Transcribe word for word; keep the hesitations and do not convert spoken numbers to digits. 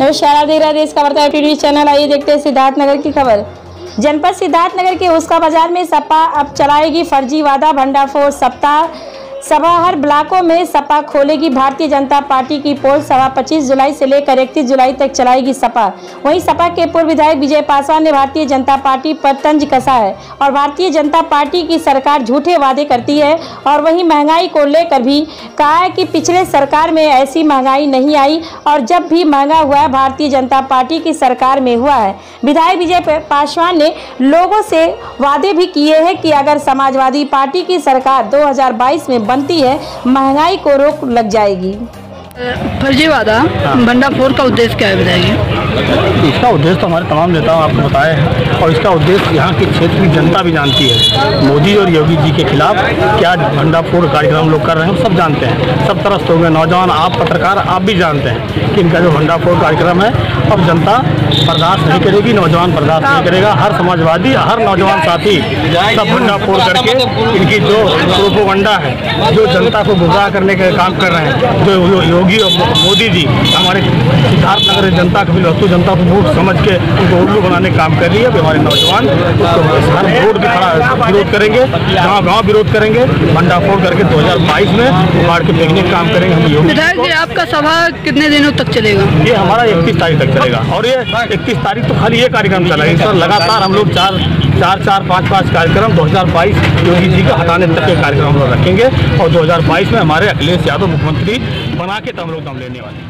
नमस्कार, आप देख रहे हैं देश का वार्ता टीवी चैनल। आइए देखते हैं सिद्धार्थनगर की खबर। जनपद सिद्धार्थनगर के उसका बाजार में सपा अब चलाएगी फर्जी वादा भंडाफोड़ सप्ताह। सभा हर ब्लॉकों में सपा खोलेगी। भारतीय जनता पार्टी की पोल सभा पच्चीस जुलाई से लेकर इकतीस जुलाई तक चलाएगी सपा। वहीं सपा के पूर्व विधायक विजय पासवान ने भारतीय जनता पार्टी पर तंज कसा है और भारतीय जनता पार्टी की सरकार झूठे वादे करती है। और वहीं महंगाई को लेकर भी कहा है कि पिछले सरकार में ऐसी महंगाई नहीं आई और जब भी महंगा हुआ है भारतीय जनता पार्टी की सरकार में हुआ है। विधायक विजय पासवान ने लोगों से वादे भी किए हैं कि अगर समाजवादी पार्टी की सरकार दो हज़ार बाईस में बनती है महंगाई को रोक लग जाएगी। फर्जी वादा भंडाफोड़ का उद्देश्य क्या है बताइए? इसका उद्देश्य तो हमारे तमाम नेताओं आपको बताया है और इसका उद्देश्य यहाँ के क्षेत्र की जनता भी जानती है। मोदी और योगी जी के खिलाफ क्या भंडाफोड़ कार्यक्रम लोग कर रहे हैं हम सब जानते हैं। सब तरफ हो गए नौजवान, आप पत्रकार आप भी जानते हैं कि इनका जो भंडाफोड़ कार्यक्रम है अब जनता बर्दाश्त नहीं करेगी, नौजवान बर्दाश्त नहीं करेगा। हर समाजवादी हर नौजवान साथी सब भंडाफोड़ करके इनकी जो प्रोपोगंडा है, जो जनता को गुमराह करने का काम कर रहे हैं, जो योगी और मोदी जी हमारे सिद्धार्थनगर जनता को बिल्कुल जनता को वोट समझ के उनको उल्लू बनाने का काम कर रही है। हमारे नौजवान उसको हर वोट भी खड़ा विरोध करेंगे, गाँव गाँव विरोध करेंगे, भंडाफोड़ करके दो हज़ार बाईस में उखाड़ के फेंकने का काम करेंगे हम योगी। विधायक जी, आपका सभा कितने दिनों तक चलेगा? ये हमारा इकतीस तारीख तक चलेगा और ये इकतीस तारीख तो खाली ये कार्यक्रम चलेगा। इस पर लगातार हम लोग चार चार चार पाँच पाँच कार्यक्रम दो हज़ार बाईस योगी जी का हटाने तक के कार्यक्रम हम लोग रखेंगे और दो हज़ार बाईस में हमारे अखिलेश यादव मुख्यमंत्री बना के तो हम लोग दम लेने वाले हैं।